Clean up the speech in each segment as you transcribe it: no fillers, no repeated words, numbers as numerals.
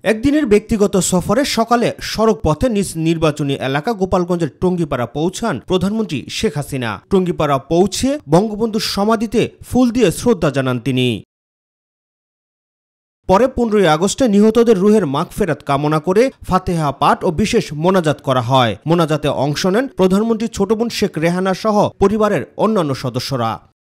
একদিনের ব্যক্তিগত সফরে সকালে সড়ক পথে নিজ নির্বাচনী এলাকা গোপালগঞ্জের টঙ্গিপাড়া পৌঁছান প্রধানমন্ত্রী শেখ হাসিনা। টঙ্গিপাড়া পৌঁছে বঙ্গবন্ধুর সমাধিতে ফুল দিয়ে শ্রদ্ধা জানান তিনি। পরে 15 আগস্টে নিহতদের রুহের মাগফিরাত কামনা করে ফাতেহা পাঠ ও বিশেষ মোনাজাত করা হয়। মোনাজাতে অংশ নেন প্রধানমন্ত্রীর ছোট বোন শেখ রেহানা সহ পরিবারের অন্যান্য সদস্যরা।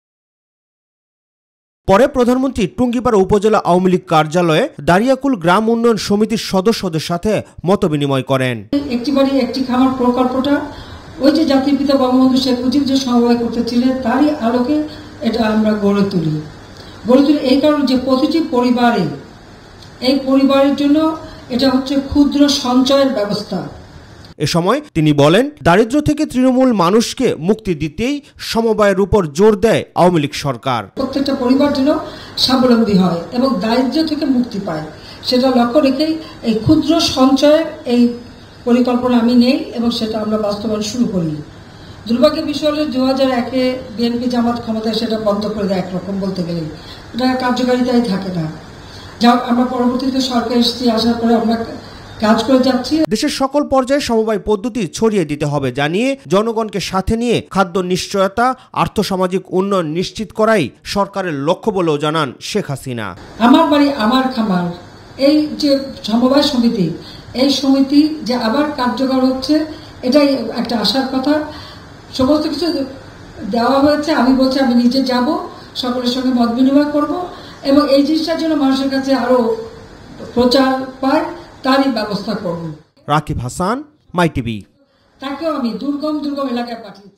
পরে প্রধানমন্ত্রী টঙ্গিপাড়া উপজেলা আওয়ামী লীগ কার্যালয়ে দারিয়াকুল গ্রাম উন্নয়ন সমিতির সদস্যদের সাথে মতবিনিময় করেন। একটি বাড়ি একটি খামার প্রকল্পটা ওই যে জাতির পিতা বঙ্গবন্ধু শেখ মুজিব যে সমবায় করতেছিলেন তারই আলোকে এটা আমরা গড়ে তুলি এই কারণে যে প্রতিটি পরিবারে এই পরিবারের জন্য এটা হচ্ছে ক্ষুদ্র সঞ্চয়ের ব্যবস্থা। এ সময় তিনি বলেন, দারিদ্র্য থেকে তৃণমূল মানুষকে মুক্তি দিতেই সমবায়ের উপর জোর দেয় আওয়ামী লীগ সরকার। প্রত্যেকটা পরিবার যেন স্বাবলম্বী হয় এবং দারিদ্র্য থেকে মুক্তি পায় সেটা লক্ষ্য রেখেই এই ক্ষুদ্র সঞ্চয়ের এই পরিকল্পনা আমি নেই এবং সেটা আমরা বাস্তবায়ন শুরু করি। দুর্ভাগ্যের বিষয় হলো 2001-এ বিএনপি জামাত ক্ষমতায় সেটা বন্ধ করে দেয়, একরকম বলতে গেলে এটা কার্যকারিতাই থাকে না। যা আমরা পরবর্তীতে সরকার আসার পরে আমরা কাজ করে যাচ্ছি। দেশের সকল পর্যায়ে সমবায় পদ্ধতি ছড়িয়ে দিতে হবে জানিয়ে জনগণকে সাথে নিয়ে খাদ্য নিশ্চয়তা, আর্থসামাজিক উন্নয়ন নিশ্চিত করাই সরকারের লক্ষ্য বলেও জানান শেখ হাসিনা। আমার বাড়ি আমার খামার এই যে সমবায় সমিতি, এই সমিতি যে আবার কার্যকর হচ্ছে এটাই একটা আশার কথা। সমস্ত কিছু দেওয়া হয়েছে, আমি বলছি আমি নিজে যাব, সকলের সঙ্গে মত বিনিময় করব এবং এই জিনিসটার জন্য মানুষের কাছে আরো প্রচার পায় তারই ব্যবস্থা করব। Rakib Hasan, my TV. তাকেও আমি দুর্গম এলাকায় পাঠিয়ে